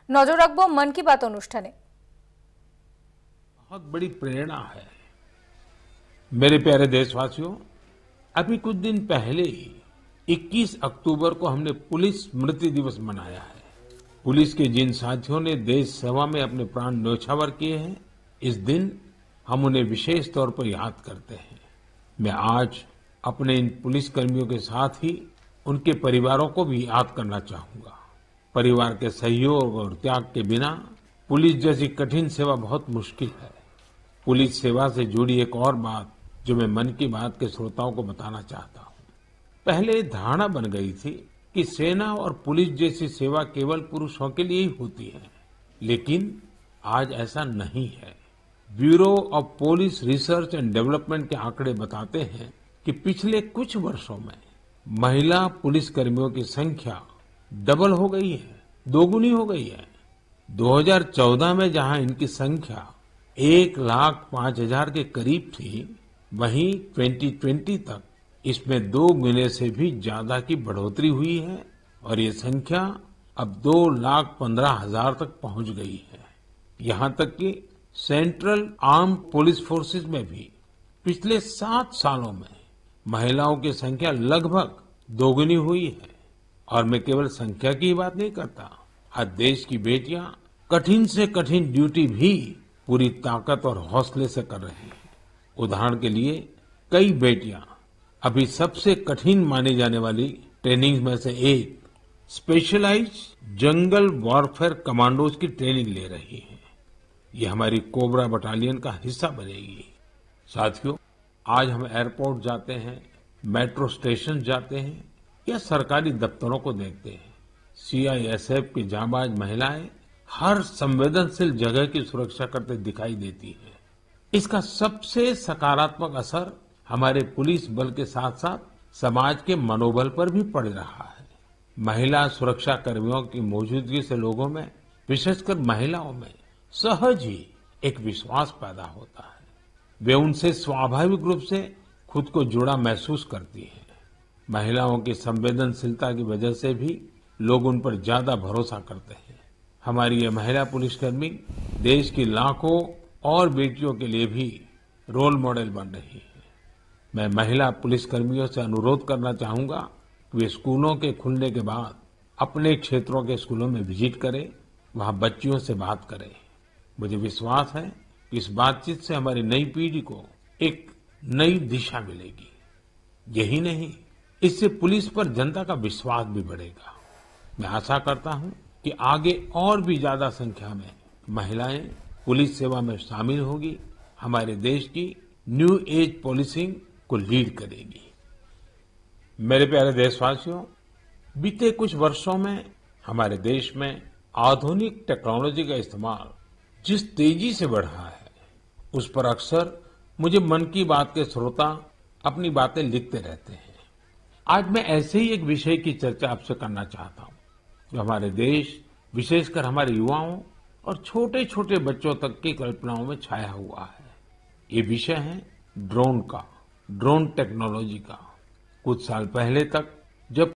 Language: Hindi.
নজর রাখবো মন কি বাত অনুষ্ঠানে। बहुत बड़ी प्रेरणा है। मेरे प्यारे देशवासियों, अभी कुछ दिन पहले ही 21 अक्टूबर को हमने पुलिस स्मृति दिवस मनाया है। पुलिस के जिन साथियों ने देश सेवा में अपने प्राण न्यौछावर किए हैं, इस दिन हम उन्हें विशेष तौर पर याद करते हैं। मैं आज अपने इन पुलिस कर्मियों के साथ ही उनके परिवारों को भी याद करना चाहूंगा। परिवार के सहयोग और त्याग के बिना पुलिस जैसी कठिन सेवा बहुत मुश्किल है। पुलिस सेवा से जुड़ी एक और बात जो मैं मन की बात के श्रोताओं को बताना चाहता हूँ। पहले धारणा बन गई थी कि सेना और पुलिस जैसी सेवा केवल पुरुषों के लिए ही होती है, लेकिन आज ऐसा नहीं है। Bureau of police research and development के आंकड़े बताते हैं कि पिछले कुछ वर्षों में महिला पुलिस कर्मियों की संख्या डबल हो गई है, दोगुनी हो गई है। 2014 में जहां इनकी संख्या 1,05,000 के करीब थी, वहीं 2020 तक इसमें 2 गुने से भी ज्यादा की बढ़ोतरी हुई है और ये संख्या अब 2,15,000 तक पहुंच गई है। यहां तक कि सेंट्रल आर्म पुलिस फोर्सेस में भी पिछले 7 सालों में महिलाओं की संख्या लगभग दोगुनी हुई है। और मैं केवल संख्या की बात नहीं करता, आज देश की बेटियां कठिन से कठिन ड्यूटी भी पूरी ताकत और हौसले से कर रही हैं। उदाहरण के लिए कई बेटियां अभी सबसे कठिन मानी जाने वाली ट्रेनिंग में से एक स्पेशलाइज्ड जंगल वॉरफेयर कमांडोज की ट्रेनिंग ले रही हैं। ये हमारी कोबरा बटालियन का हिस्सा बनेगी। साथियों, आज हम एयरपोर्ट जाते हैं, मेट्रो स्टेशन जाते हैं या सरकारी दफ्तरों को देखते हैं, सीआईएसएफ की जांबाज महिलाएं हर संवेदनशील जगह की सुरक्षा करते दिखाई देती हैं। इसका सबसे सकारात्मक असर हमारे पुलिस बल के साथ साथ समाज के मनोबल पर भी पड़ रहा है। महिला सुरक्षा कर्मियों की मौजूदगी से लोगों में, विशेषकर महिलाओं में, सहज ही एक विश्वास पैदा होता है। वे उनसे स्वाभाविक रूप से खुद को जुड़ा महसूस करती हैं। महिलाओं की संवेदनशीलता की वजह से भी लोग उन पर ज्यादा भरोसा करते हैं। हमारी ये महिला पुलिसकर्मी देश की लाखों और बेटियों के लिए भी रोल मॉडल बन रही है। मैं महिला पुलिसकर्मियों से अनुरोध करना चाहूंगा कि वे स्कूलों के खुलने के बाद अपने क्षेत्रों के स्कूलों में विजिट करें, वहां बच्चियों से बात करें। मुझे विश्वास है कि इस बातचीत से हमारी नई पीढ़ी को एक नई दिशा मिलेगी। यही नहीं, इससे पुलिस पर जनता का विश्वास भी बढ़ेगा। मैं आशा करता हूं कि आगे और भी ज्यादा संख्या में महिलाएं पुलिस सेवा में शामिल होगी, हमारे देश की न्यू एज पॉलिसिंग को लीड करेगी। मेरे प्यारे देशवासियों, बीते कुछ वर्षों में हमारे देश में आधुनिक टेक्नोलॉजी का इस्तेमाल जिस तेजी से बढ़ रहा है, उस पर अक्सर मुझे मन की बात के श्रोता अपनी बातें लिखते रहते हैं। आज मैं ऐसे ही एक विषय की चर्चा आपसे करना चाहता हूं जो हमारे देश, विशेषकर हमारे युवाओं और छोटे छोटे बच्चों तक की कल्पनाओं में छाया हुआ है। ये विषय है ड्रोन का, ड्रोन टेक्नोलॉजी का। कुछ साल पहले तक जब